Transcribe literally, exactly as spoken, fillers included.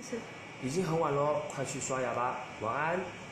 是。 已经很晚了，快去刷牙吧，晚安。